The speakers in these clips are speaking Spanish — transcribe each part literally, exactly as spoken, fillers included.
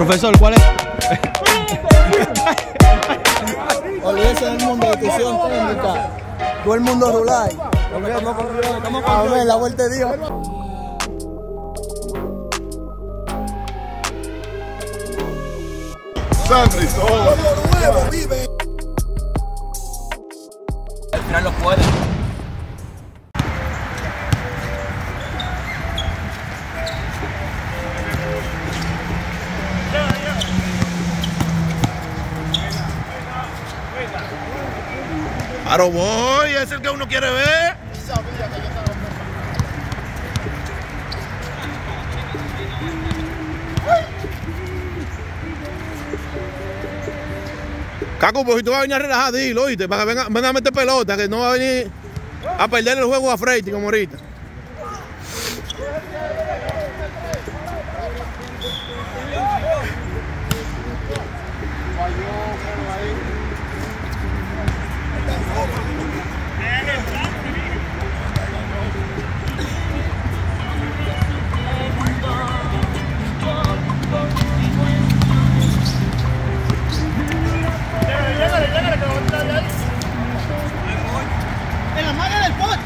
Profesor, ¿cuál es? Olvídese del mundo de decisión técnica. Todo el mundo rular. A ver, la vuelta de Dios. Sandri, todo nuevo, vive. Al final lo puede. Claro, voy, es el que uno quiere ver. Caco, pues si tú vas a venir a relajar, dilo, oíste, para que venga, venga a meter pelota, que no va a venir a perder el juego a Freite como ahorita. En la manga del poste.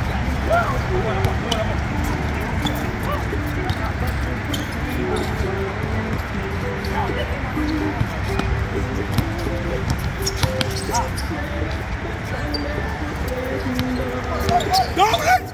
¡Doble!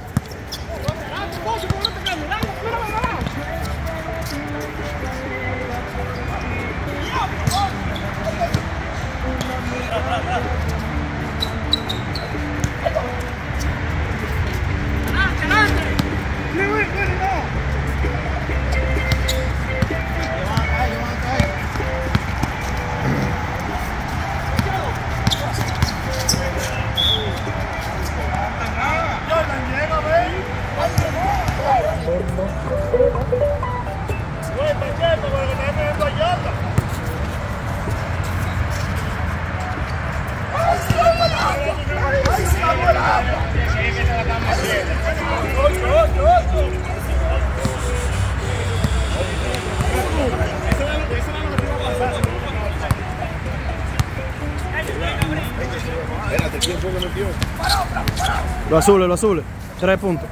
¿Quién fue que metió? Los azules, los azules. Tres puntos.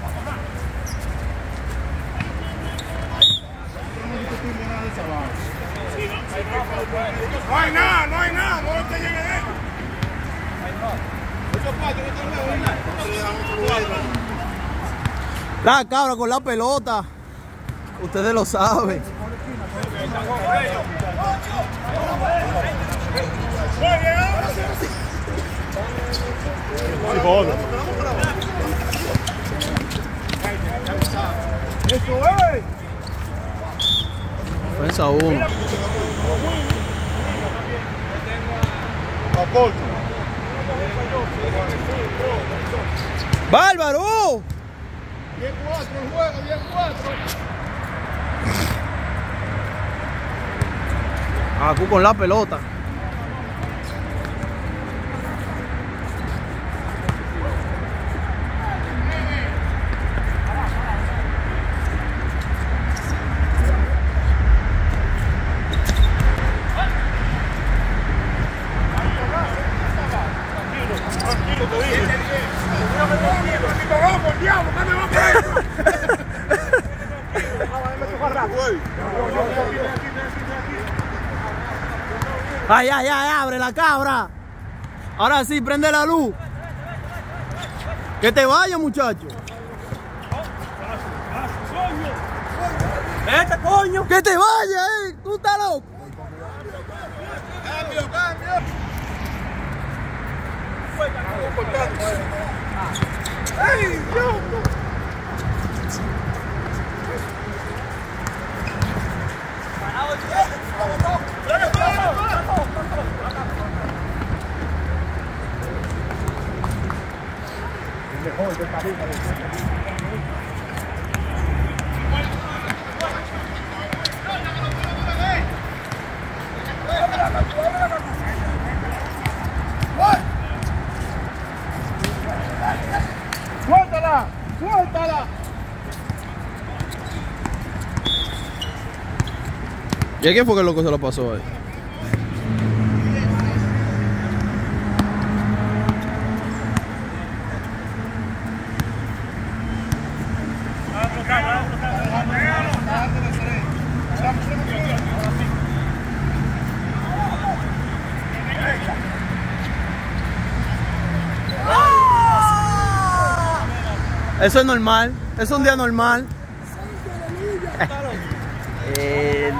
No hay nada, no hay nada, no te llegue de esto. La cabra con la pelota. Ustedes lo saben. Eso es. Defensa uno. ¡Bárbaro! diez cuatro el juego, diez cuatro. Acu con la pelota. Ay, ay, ay, abre la cabra. Ahora sí, prende la luz. Que te vaya, muchacho. Vete, coño. Que te vaya, eh. Tú estás loco. Cambio, cambio. ¡Ay, Dios! Mejor de cabeza. ¡Suéltala! ¡Suéltala! ¿Y a quién fue que el loco se lo pasó ahí? Eso es normal, es un día normal. eh,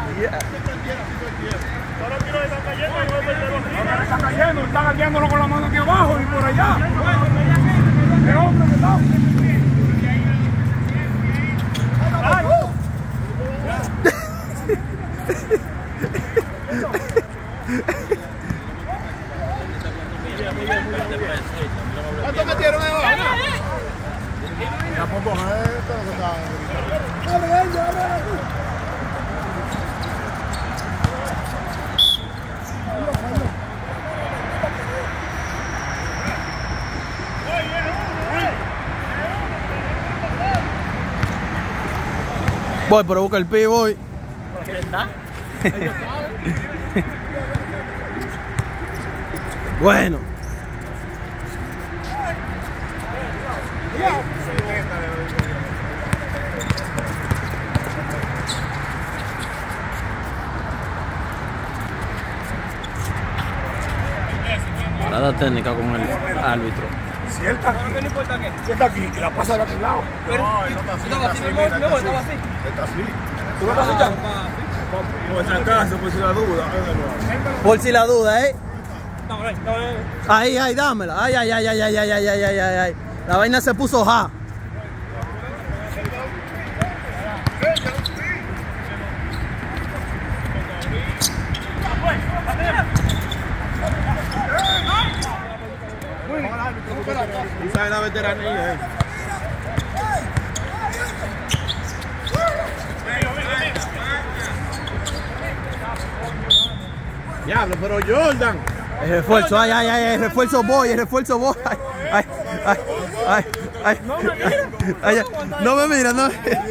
Están cayendo, están cayéndolo con la mano aquí abajo y por allá. ¡Qué hombre que está! ¿Cuánto metieron ahí abajo? Ya pongo esto, que está. Voy, pero busca el pi, voy. ¿Qué está? Bueno. Parada técnica con el árbitro. Si él está aquí, ¿qué le importa qué? Si él está aquí, que la pasa de aquel lado. Pero, no, él no está así. ¿Estaba así, mi amor? ¿Estaba así? Está así. ¿Tú lo estás escuchando? Por si acaso, por si la duda. Por si la duda, ¿eh? No, no, no. Ahí, ahí, dámela. Ay, ay, ay, ay, ay, ay, ay, ay, ay, ay, ay. La vaina se puso ja. Esa es la veteranía, eh. Diablo, pero Jordan. El refuerzo, ay, ay, ay, el refuerzo voy, el refuerzo voy. Ay, ay, ay, ay, ay. Ay, ay. No me mira, no me mira.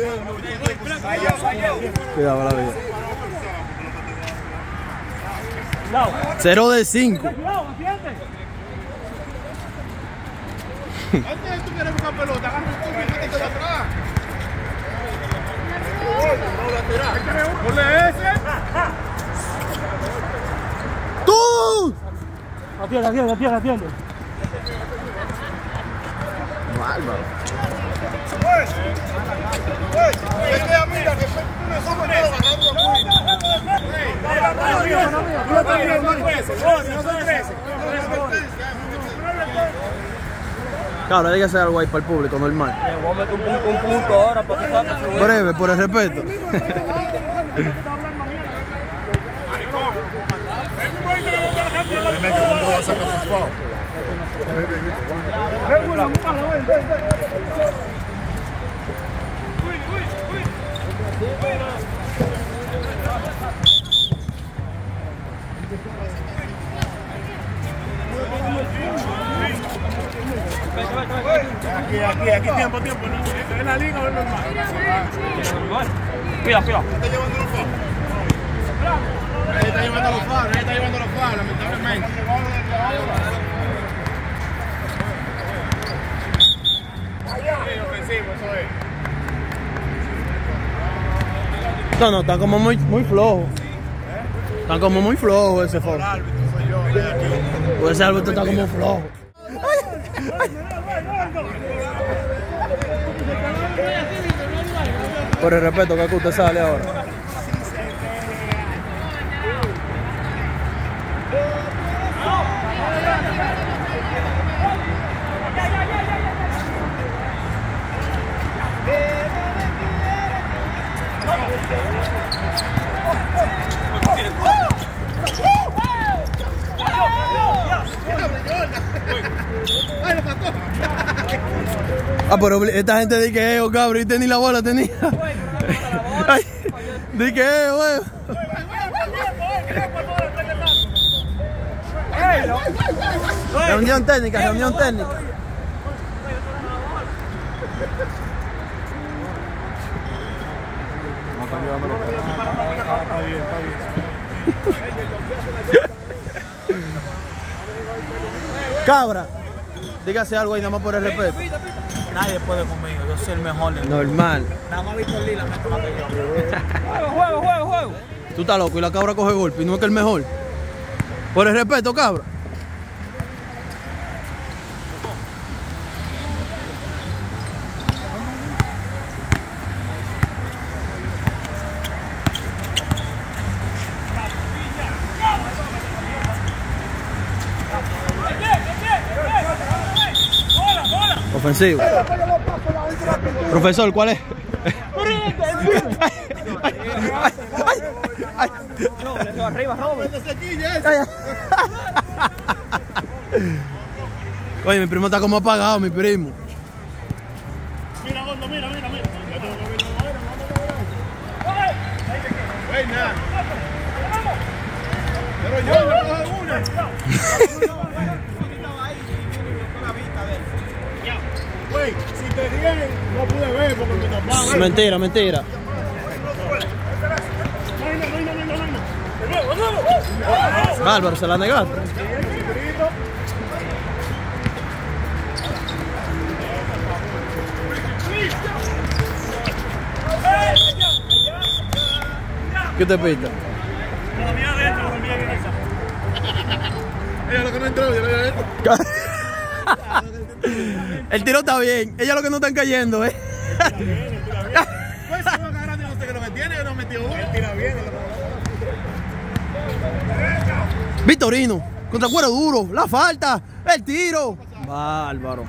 Cuidado, la vida. Cero de cinco. Antes tú quieres buscar pelota, agarra un tubo y métete de atrás. Ponle ese. ¡Tú! Atiende, atiende, atiende, atiende. Este amiga que fue una sopa de ganando Claro, hay que hacer algo ahí para el público, normal. Voy a meter un, un punto ahora para que saque. Breve, por el respeto. Aquí, aquí, aquí, tiempo, tiempo. ¿En la liga o en normal? Cuidado, cuidado. Está llevando los faros. Ahí está llevando los faros, ahí está llevando los faros, lamentablemente. No, no, está como muy, muy flojo. Está como muy flojo ese foro. Pues ese árbitro está como flojo. Por el respeto, que usted sale ahora. Ah, pero esta gente dice que, oh, cabrón, y ni la bola tenía. Ay, di que, weón. Reunión técnica, reunión técnica. están llevando los perros. Está bien, está bien. Cabra, dígase algo ahí nada más por el respeto. Nadie puede conmigo, yo soy el mejor. Normal. Nada más Víctor Lila me toma que yo. Juego, juego, juego, juego. Tú estás loco y la cabra coge golpe y no es que el mejor. Por el respeto, cabra. Ofensivo. Profesor, ¿cuál es? No, le quedo arriba, Robert. Oye, mi primo está como apagado, mi primo. Mira, Gondo, mira, mira, mira. Buena. Pero yo le cojo una. Güey, si te dije, no pude ver porque me tapaba. Mentira, mentira. Bárbaro, se la negaste. ¿Qué te pita? Ella lo que no entró, yo le había hecho. El tiro está bien, ella lo que no están cayendo, eh. Pues se va a agarrar de usted que lo que tiene, que no metió uno. Él tira bien. Victorino, contra cuero duro, la falta, el tiro. Bárbaro.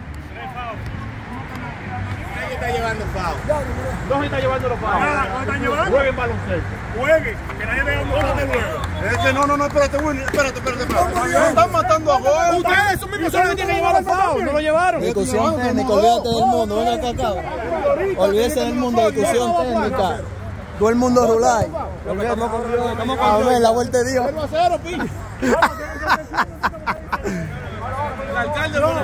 Nadie está llevando foul. Dos está llevando los pavos. ¿Cómo están llevando? Jueguen baloncesto. Juegue, que nadie vea un gol de juego. Este, no, no, no, espérate, Willy, espérate, espérate, espérate. Están matando a gol. Ustedes, esos mismos son los que tienen que llevar los pavos. No lo llevaron. Discusión técnica, olvídate del mundo, ven acá, cabra. Olvídese del mundo, discusión técnica. Todo el mundo rular. Estamos con a ver, la vuelta de Dios. cero a cero, pillo. El alcalde lo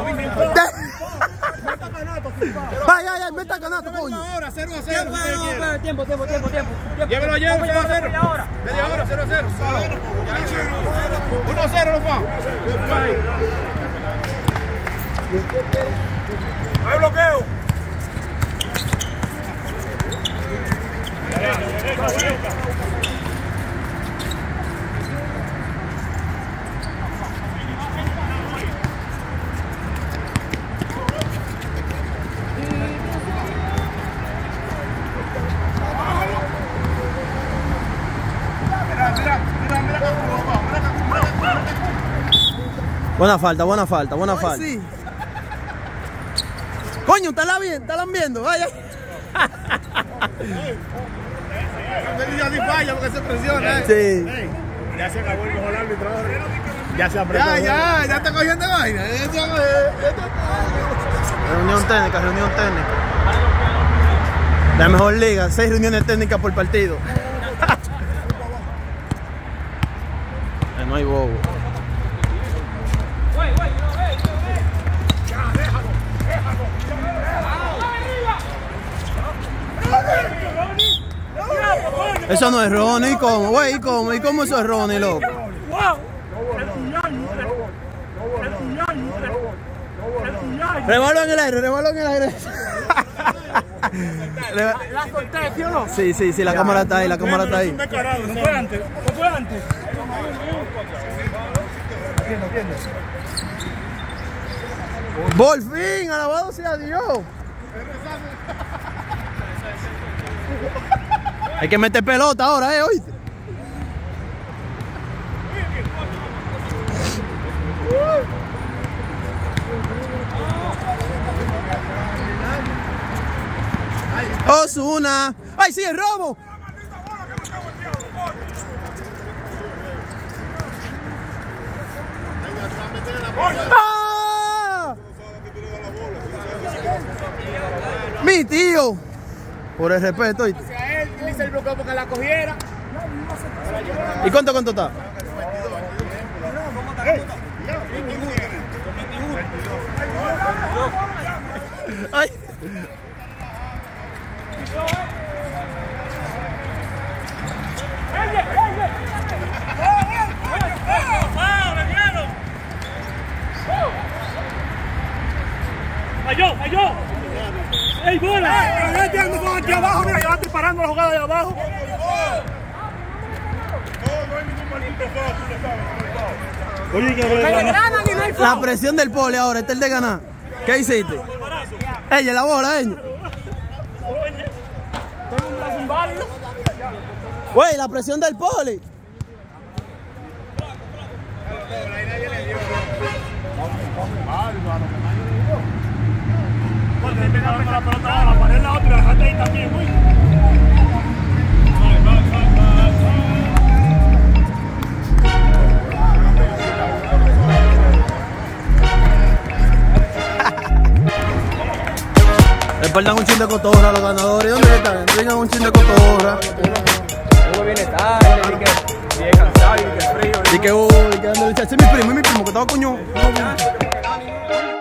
Ay, ay, ay, meta canasto, coño. ahora, cero a cero. Tiempo, tiempo, tiempo, tiempo. Llévelo ayer, cero a cero. Media hora. Media hora, cero a cero. uno a cero, no foul. Hay bloqueo. Buena falta, buena falta, buena Ay, falta. sí. Coño, ¿están la viendo? ¿Están viendo? Vaya. Ya sí falla porque se presiona. eh. Sí. Ya se acabó el mejor árbitro ahora. Ya se apretó. Ya, ya, ya está cogiendo vaina. Reunión técnica, reunión técnica. La mejor liga, seis reuniones técnicas por partido. Eh, no hay bobo. Eso no es Ronnie, ¿y cómo? Güey, ¿y cómo? ¿Y cómo eso es Ronnie, loco? Rebalo en el aire, rebalo en el aire. ¿La solté, sí o no? Sí, sí, sí, la cámara está ahí, la cámara está ahí. No fue antes, no fue antes. Por fin, alabado sea Dios. Hay que meter pelota ahora, eh, oíste. Osuna. ¡Ay, sí, el robo! ¡Ah! Mi tío. Por el respeto, ¿oíste? A él le hice el bloqueo porque la cogiera. ¿Y cuánto, cuánto está? Ay. ¡Falló, falló! ¡Ey, bola! ¡Pero ya entiendo con aquí abajo! Mira, ya va disparando la jugada de abajo. Oye, que La presión del poli ahora, este es el de ganar. ¿Qué hiciste? Ella, la bola, ella. Tengo un brazo inválido. Güey, la presión del poli. Porque me da la pelota a la pared la otra, dejaste ahí también, güey. Le faltan un chin de cotorra a los ganadores. ¿Dónde están? Vengan un chin de cotorra. Hugo viene tarde, y que viene cansado, y que frío. Y que, uy, que ando, ese es mi primo, es mi primo, que estaba coño.